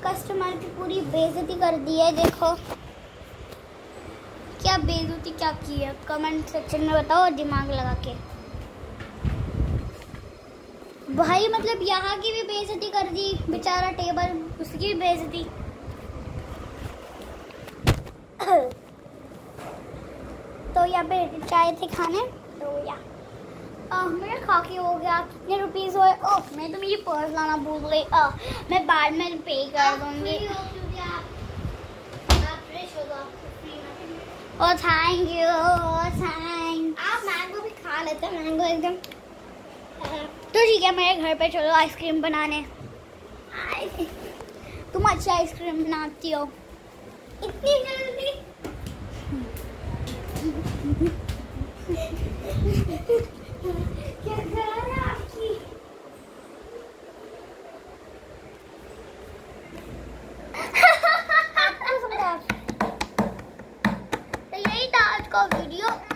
Customer की पूरी बेइज्जती कर दी है। देखो क्या बेइज्जती क्या की है, कमेंट सेक्शन में बताओ दिमाग लगा के। भाई मतलब यहाँ की भी बेइज्जती कर दी, बेचारा टेबल उसकी भी बेइज्जती। तो यहाँ पे चाय थे खाने, तो मेरा खा के हो गया। कितने रुपीस हुए? ओह मैं तो मेरी पर्स लाना भूल गई। मैं बाद में पे कर दूंगी। Oh thank you, thank. आप मैंगो भी खा लेते हैं, मैंगो एकदम। तो ठीक है मेरे घर पे चलो आइसक्रीम बनाने। तुम अच्छा आइसक्रीम बनाती हो। इतनी जल्दी? क्या ख्याल है आपकी? तो यही था आज का वीडियो।